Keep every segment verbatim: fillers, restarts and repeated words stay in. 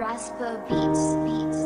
Rasper Beats Beats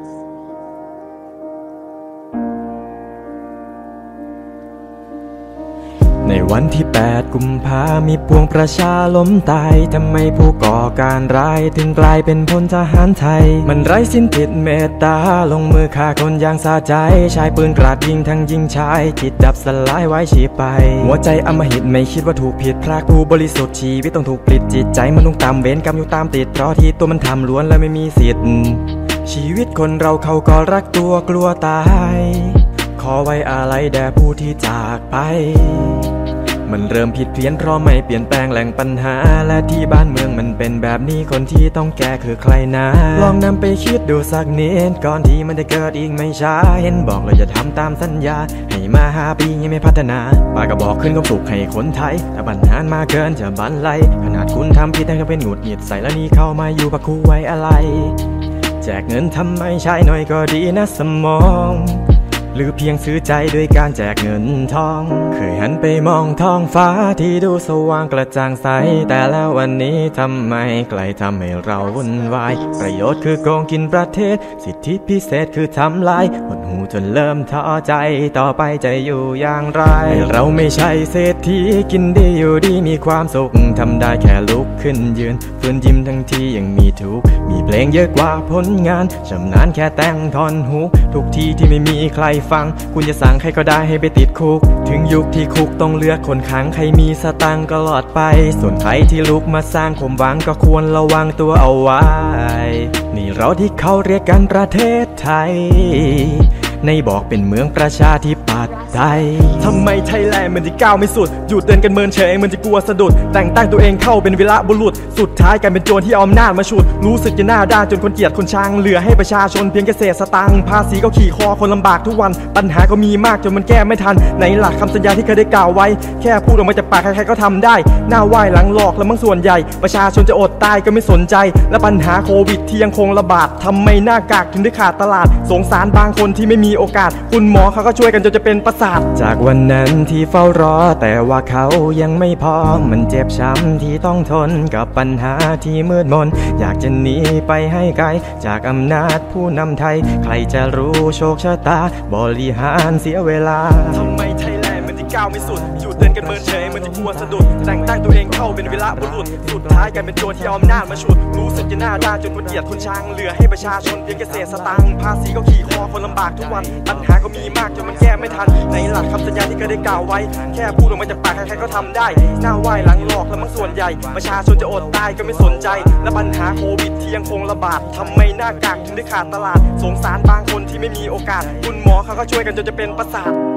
ในวันที่แปดกุมภามีปวงประชาล้มตายทำไมผู้ก่อการร้ายถึงกลายเป็นพลทหารไทยมันไร้สิ้นจิตเมตตาลงมือฆ่าคนอย่างสะใจชายปืนกราดยิงทั้งยิงชายจิตดับสลายไว้ชีไปหัวใจอำมหิตไม่คิดว่าถูกผิดพรากผู้บริสุทธิ์ชีวิตต้องถูกปลิดจิตใจมันต้องตามเวรกรรมอยู่ตามติดเพราะที่ตัวมันทำล้วนและไม่มีสิทธิ์ชีวิตคนเราเขาก็รักตัวกลัวตายขอไว้อาลัยแด่ผู้ที่จากไปมันเริ่มผิดเพี้ยนเพราะไม่เปลี่ยนแปลงแหล่งปัญหาและที่บ้านเมืองมันเป็นแบบนี้คนที่ต้องแก้คือใครนะลองนำไปคิดดูสักนิดก่อนที่มันจะเกิดอีกไม่ช้าเห็นบอกเราจะทำตามสัญญาให้มาห้าปียังไม่พัฒนาปากก็บอกขึ้นก็สุขให้คนไทยแต่ปัญหามาเกินจะบันไลขนาดคุณทำผิดแต่ก็เป็นหงุดหงิดใส่แล้วนี่เข้ามาอยู่ปะคูไว้อะไรแจกเงินทำไมใช้หน่อยก็ดีนะสมองหรือเพียงซื้อใจด้วยการแจกเงินทองเคยหันไปมองท้องฟ้าที่ดูสว่างกระจ่างใสแต่แล้ววันนี้ทำไมไกลทำให้เราวุ่นวายประโยชน์คือโกงกินประเทศสิทธิพิเศษคือทำลายหดหูจนเริ่มท้อใจต่อไปจะอยู่อย่างไรเราไม่ใช่เศรษฐีกินดีอยู่ดีมีความสุขทำได้แค่ลุกขึ้นยืนฝืนยิ้มทั้งที่ยังมีทุกข์มีเพลงเยอะกว่าผลงานชำนาญแค่แต่งท่อนฮุกทุกที่ที่ไม่มีใครฟังคุณจะสั่งใครก็ได้ให้ไปติดคุกถึงยุคที่คุกต้องเลือกคนขังใครมีสตังก็หลอดไปส่วนใครที่ลุกมาสร้างความหวังก็ควรระวังตัวเอาไว้นี่เราที่เขาเรียกกันประเทศไทยในบอกเป็นเมืองประชาธิปไตยทำไมไทยแลนด์มันจะก้าวไม่สุดหยุดเดินกันเมินเฉยมันจะกลัวสะดุดแต่งตั้งตัวเองเข้าเป็นวีรบุรุษสุดท้ายกลายเป็นโจรที่เอาอำนาจมาฉุดรู้สึกจะหน้าด้านจนคนเกลียดคนชังเหลือให้ประชาชนเพียงแค่เศษสตังค์ภาษีก็ขี่คอคนลำบากทุกวันปัญหาก็มีมากจนมันแก้ไม่ทันในหลักคำสัญญาที่เคยได้กล่าวไว้แค่พูดออกมาจากปากใครๆก็ทำได้หน้าไหว้หลังหลอกแล้วมั้งส่วนใหญ่ประชาชนจะอดตายก็ไม่สนใจและปัญหาโควิดที่ยังคงระบาดทำไมหน้ากากถึงได้ขาดตลาดสงสารบางคนที่ไม่มีโอกาสคุณหมอเขาก็ช่วยกันจนจะเป็นประสาทจากวันนั้นที่เฝ้ารอแต่ว่าเขายังไม่พอมันเจ็บช้ำที่ต้องทนกับปัญหาที่มืดมนอยากจะหนีไปให้ไกลจากอำนาจผู้นำไทยใครจะรู้โชคชะตาบริหารเสียเวลาทำไมไทยแลนด์มันจะก้าวไม่สุดหยุดเดินกันเมินเฉยมันจะกลัวสะดุดแต่งตั้งตัวเองเข้าเป็นวีรบุรุษสุดท้ายกลายเป็นโจรที่เอาอำนาจมาฉุดรู้สึกจะหน้าด้านจนคนเกลียดคนชังเหลือให้ประชาชนเพียงแค่เศษสตังค์ภาษีก็ขี่คอคนลำบากทุกวันปัญหาก็มีมากจนมันแก้ไม่ทันในหลักคำสัญญาที่เคยได้กล่าวไว้แค่พูดออกมาจากปากใครๆก็ทำได้หน้าไหว้หลังหลอกแล้วมั้งส่วนใหญ่ประชาชนจะอดตายก็ไม่สนใจและปัญหาโควิดที่ยังคงระบาดทำไมหน้ากากถึงได้ขาดตลาดสงสารบางคนที่ไม่มีโอกาสคุณหมอเขาก็ช่วยกันจนจะเป็นประสาท